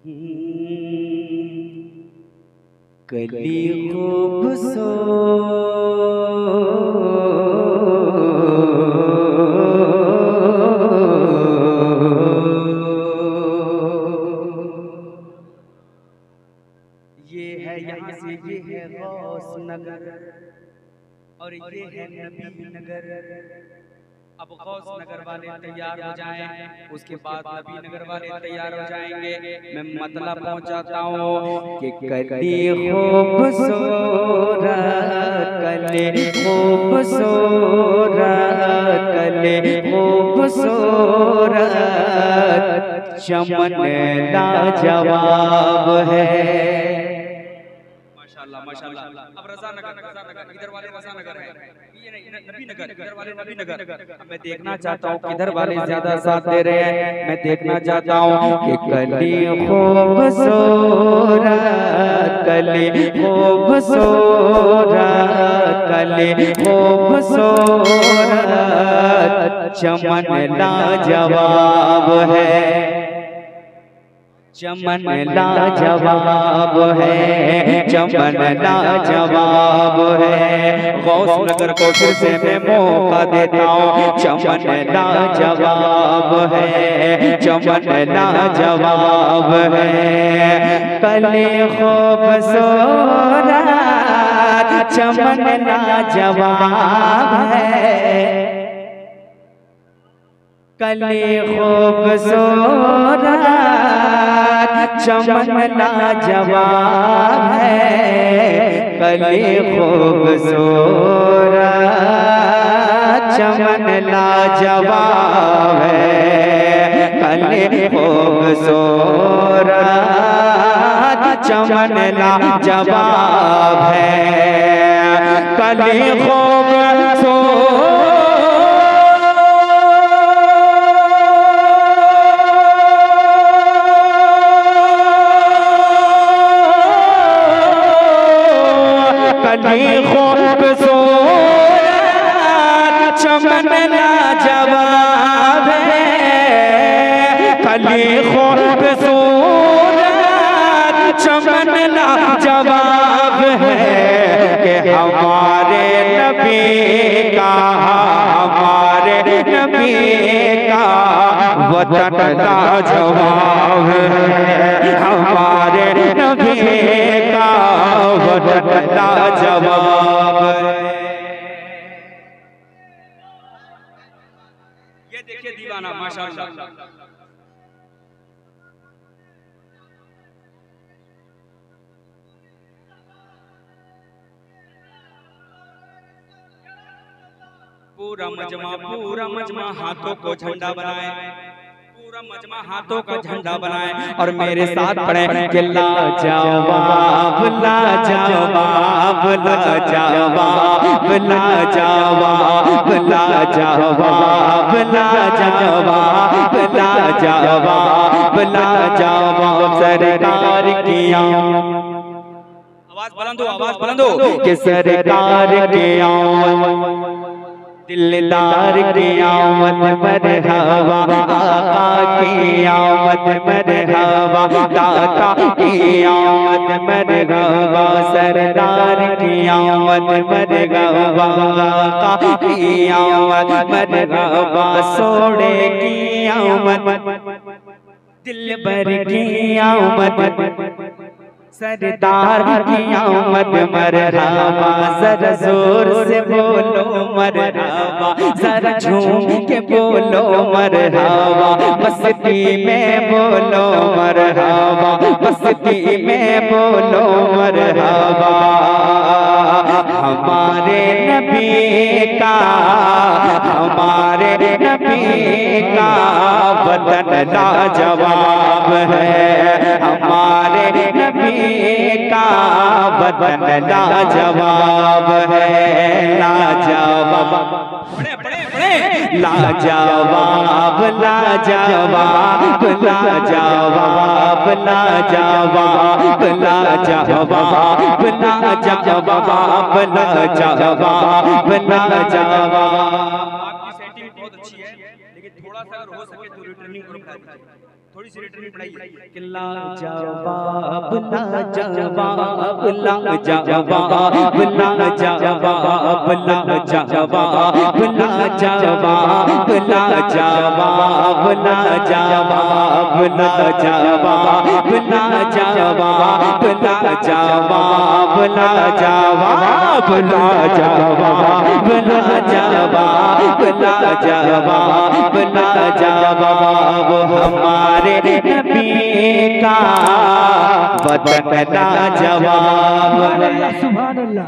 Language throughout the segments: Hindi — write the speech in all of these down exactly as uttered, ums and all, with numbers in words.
कली खूबसूरत ये है यहाँ से, ये है गौस नगर और ये है नबी नगर। अब गौस नगर वाले तैयार हो जाएं, उसके बाद नबी नगर वाले तैयार हो जाएंगे। मैं मतलब पहुंचाता हूँ कि कली खूबसूरत, कली खूबसूरत, कली खूबसूरत, चमन लाजवाब है। माशाल्लाह माशाल्लाह। अब रज़ा नगर, रज़ा नगर इधर वाले रज़ा नगर है, ये नहीं नबी नगर, इधर वाले नबी नगर। मैं देखना चाहता हूँ किधर वाले ज्यादा साथ दे रहे हैं। मैं देखना चाहता हूँ कि कली खूबसूरत, कली खूबसूरत, कली खूबसूरत, चमन लाजवाब है, चमन लाजवाब है, चमन लाजवाब है। गौस नगर को फिर से मैं मौका देता हूँ। चमन लाजवाब है, चमन लाजवाब है, कली खूबसूरत, चमन लाजवाब है, कली खूबसूरत, चमन लाजवाब है, कली खूबसूरत, चमन लाजवाब है, कली खूबसूरत, चमन लाजवाब है, कली खूबसूरत। कली खूबसूरत, चमन लाजवाब है, कली खूबसूरत, चमन लाजवाब है, कि हमारे नबी का, हमारे नबी का वतन लाजवाब है, हमारे नबी का वतन लाजवाब है। ये देखिए दीवाना माशाअल्लाह। पूरा मजमा, पूरा मजमा हाथों को झंडा बनाए, पूरा मजमा हाथों का झंडा बनाए और मेरे साथ पढ़े कि लाजवाब, लाजवाब, लाजवाब, लाजवाब, लाजवाब, लाजवाब, लाजवाब, लाजवाब सरकार की आवाज बुलंद हो, आवाज बुलंद हो कि सरकार की आमद, दिलदार की आमद मरहबा, आका की आमद मरहबा, दाता की आमद मरहबा, सरदार की आमद मरहबा, आका की आमद मरहबा, सोने की आमद, दिलबर की आमद, सरदार की आमद मरहबा। जरा जोर से बोलो मरहबा, जरा झूम के बोलो मरहबा, मस्ती में बोलो मरहबा, मस्ती में बोलो मरहबा। हमारे नबी का, हमारे नबी का वतन लाजवाब है, हमारे नबी का वतन लाजवाब है, लाजवाब, लाजवाब, लाजवाब, लाजवाब, लाजवाब, लाजवाब, लाजवाब, लाजवाब, लाजवाब। आपकी सेटिंग बहुत अच्छी है, लेकिन थोड़ा सा अगर हो सके तो रिटर्निंग करो। थोड़ी सी रिटर्न पढ़ाइए कि ला जवाब ला जवाब ला जवाब ला जवाब ला जवाब ला जवाब ला जवाब ला जवाब ला जवाब ला जवाब ला जवाब ला जवाब ला जवाब ला जवाब ला जवाब ला जवाब हमारे नबी का वतन लाजवाब। सुभान अल्लाह।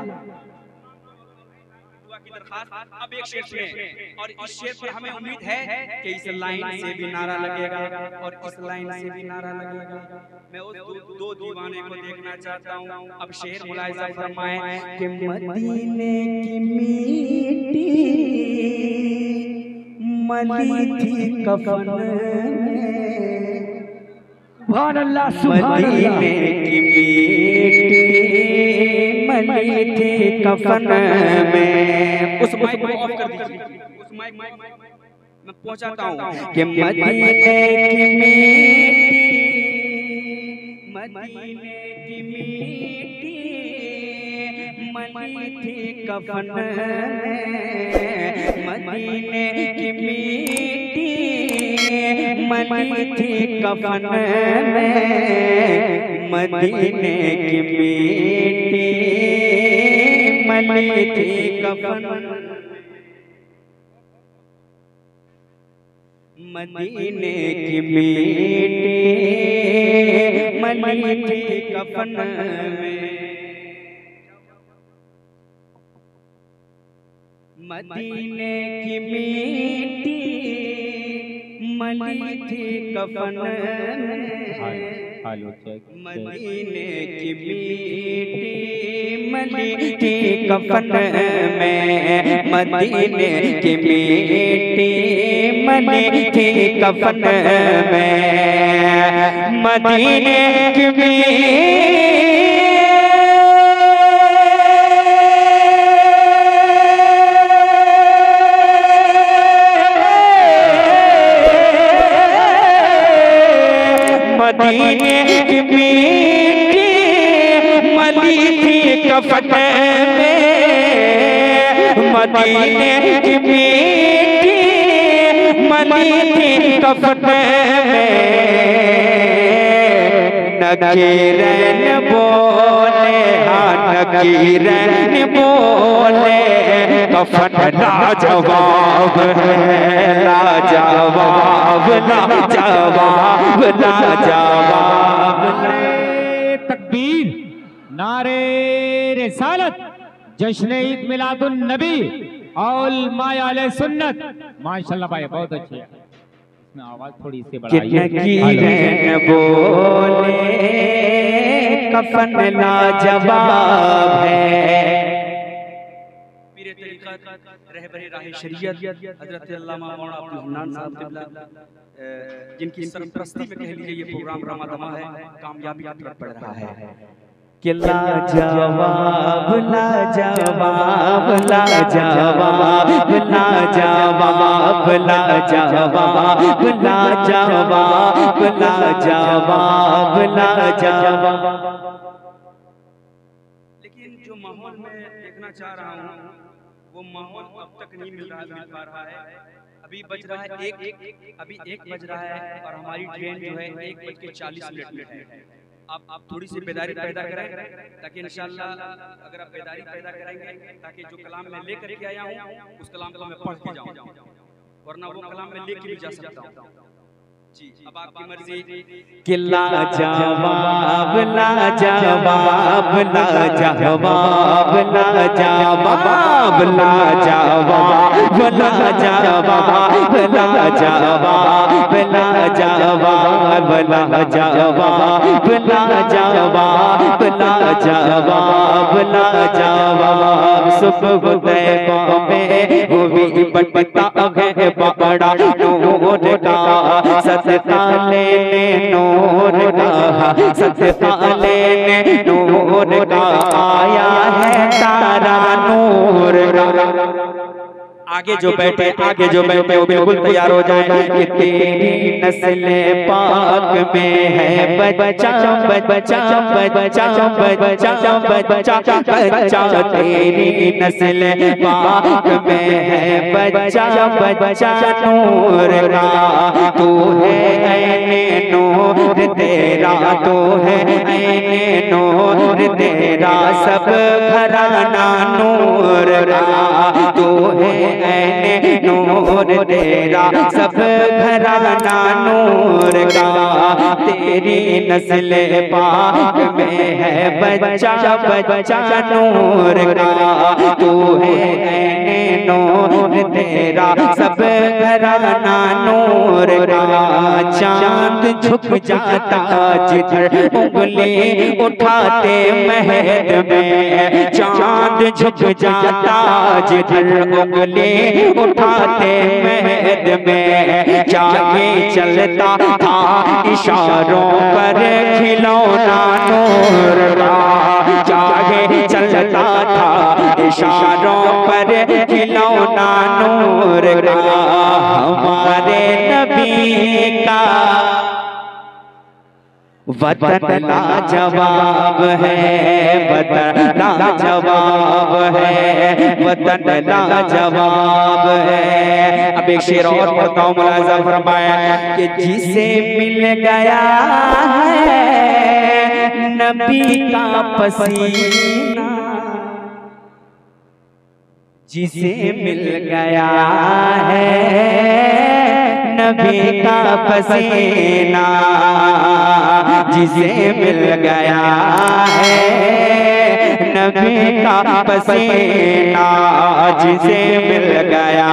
अब एक शेर सुने और इस शेर पर हमें उम्मीद है कि इस लाइन से भी नारा लगेगा और इस लाइन से भी नारा लगेगा। मैं उस दो, दो दीवाने को देखना चाहता हूँ। अब शेर मुलाहिजा फरमाएं कि मदीने की मिट्टी मली थी कफन में, सुभान अल्लाह सुभान अल्लाह। मदीने की मिट्टी मली थी कफन में। उस माइक को ऑफ कर दीजिए, उस माइक मैं पहुंचाता हूं कि मदीने की मिट्टी मदीने की मिट्टी मली थी कफन में, मदीने की मिट्टी मली थी कफन में, मदीने की मिट्टी मली थी कफन, मदीने की मिट्टी मली थी कफन में, मदीने की मिट्टी मली थी कफन में, मदीने की मिट्टी मली थी कफन में, मदीने की मिट्टी मली थी कफन में, मदीने की मिट्टी मदीने की मिट्टी मली थी कफन में, मदीने की मिट्टी मली थी कफन में, नकीरन बोले हाँ नकीरन बोले कफन लाजवाब है, लाजवाब लाजवाब लाजवाब। तकबीर, नारे रिसालत, जश्न ईद मिलादुन नबी और माया अले सुन्नत। माशाल्लाह भाई बहुत अच्छे है, इसमें आवाज थोड़ी सी बढ़ाइए। नकीरन बोले कफन लाजवाब है। पीरे तरीक़त रहबरे राह शरीयत हज़रत अल्लामा मौलाना अब्दुल हन्नान साहब क़िबला, जिनकी सरपरस्ती में कह लीजिए ये प्रोग्राम रमादमा है, कामयाबी की तरफ बढ़ रहा है। कि लाजवाब लाजवाब लाजवाब लाजवाब लाजवाब लाजवाब लाजवाब लाजवाब। लेकिन जो माहौल में देखना चाह रहा हूँ वो माहौल अब तक नहीं मिल रहा मिल पा रहा है। अभी बज रहा है एक, एक अभी एक बज रहा है और हमारी ट्रेन जो है एक बज के चालीस मिनट में है। आप आप थोड़ी सी बेदारी पैदा करें ताकि इंशाल्लाह अगर आप बेदारी पैदा करेंगे ताकि जो कलाम मैं लेकर के आया हूँ उस कलाम को मैं पढ़ के जाऊँ, वरना वो कलाम मैं लेके भी जा सकता हूँ। जी अब आपकी मर्जी। कि लाजवाब लाजवाब लाजवाब लाजवाब लाजवाब लाजवाब लाजवाब लाजवाब लाजवाब लाजवाब लाजवाब लाजवाब। सुबह तैबा में वो भी पटता है बड़ा नूर का, सदका लेने नूर का, सदका लेने नूर का, आया है तारा नूर का, आगे जो बैठे आगे जो बैठे वो बिल्कुल तैयार हो जाए कि तेरी नस्ल पाक में है बच्चा बच्चा बच्चा बच्चा बच्चा बच्चा तेरी नस्ल पाक में है बच्चा बच्चा नूर का तू है ऐने नूर तेरा तू है ऐने नूर तेरा सब घराना नूर का तू है ऐने नूर तेरा सब घराना नूर का तेरी नस्ल पाक में है बच्चा बच्चा नूर का तू है ऐने नूर तेरा सब घराना नूर का चांद झुक जाता जिधर उंगली उठाते महद में चांद झुक जाता जिधर उंगली उठाते महद में चाहे चलता था इशारों पर खिलौना नूर का चाहे चलता था इशारों पर खिलौना नूर का हमारे नबी का वतन लाजवाब है वतन लाजवाब है वतन लाजवाब है। अब एक शेर और पढ़ता हूँ मुलाज़ा फरमाया कि जिसे मिल गया है नबी का पसीना जिसे मिल गया है नबी का पसीना जिसे मिल गया है नबी का पसीना जिसे मिल गया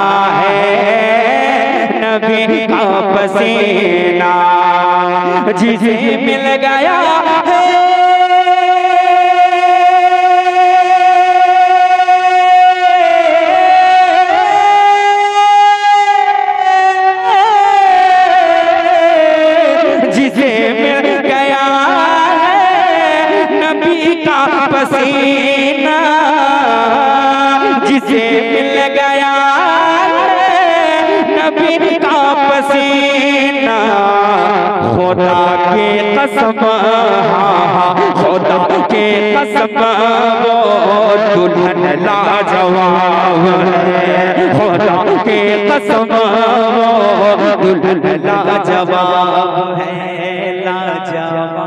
है नबी का पसीना जिसे मिल गया है पसीना जिसे मिल गया नबी का पसीना खुदा के कसम खुदा के कसम वो दुल्हन लाजवाब है खुदा के कसम वो दुल्हन लाजवाब है लाजवाब।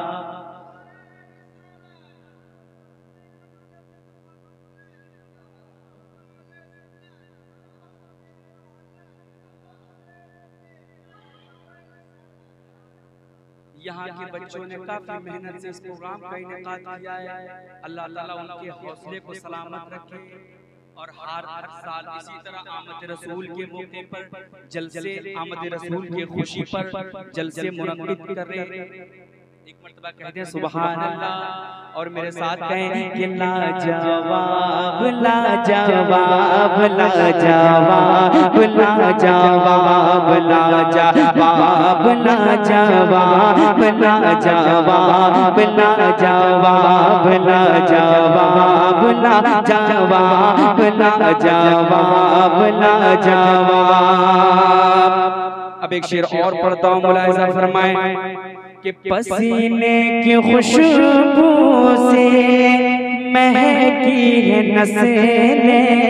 यहाँ के बच्चों ने काफी मेहनत से इस प्रोग्राम का इनेकाद किया है। अल्लाह ताला उनके हौसले को सलामत रखे और हर हर साल इसी तरह आमद रसूल के मौके पर जलसे आमद रसूल की खुशी पर जलसे मुनक्किद करे। एक मर्तबा कहते हैं सुभान अल्लाह और मेरे साथ कहें कि लाजवाब लाजवाब लाजवाब लाजवाब लाजवाब लाजवाब लाजवाब लाजवाब लाजवाब लाजवाब लाजवाब लाजवाब। अब एक शेर और पढ़ता हूँ मुलाहिज़ा फरमाएं कि पसीने की खुशबू से महकी है नस्लें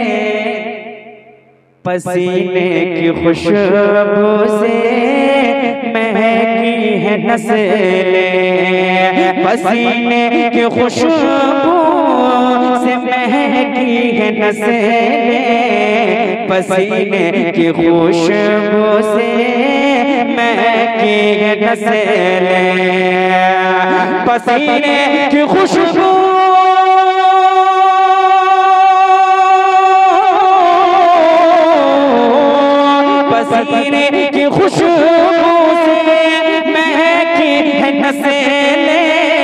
पसीने की खुशबू से महकी है नस्लें पसीने की खुशबू से महकी है नस्लें पसीने की खुशबू से महकी है नस्लें पसीने की खुशबू पसीने की खुशबू से महकी है नस्लें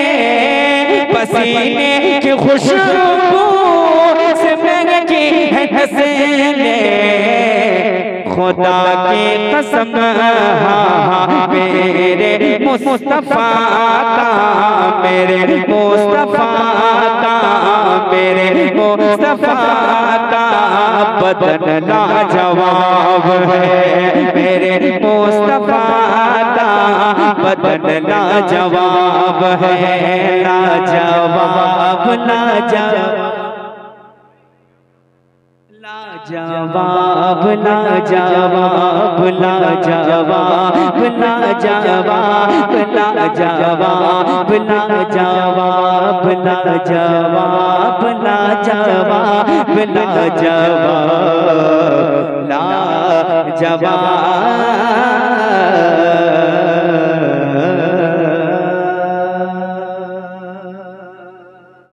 पसीने की खुशबू से महकी है नस्लें खुदा की कसम हाँ मेरे मुस्तफा का, मेरे मुस्तफा का, मेरे मुस्तफा का बदन लाजवाब है, मेरे मुस्तफा का बदन लाजवाब है, लाजवाब लाजवाब लाजवाब लाजवाब लाजवाब लाजवाब लाजवाब लाजवाब लाजवाब लाजवाब लाजवाब लाजवाब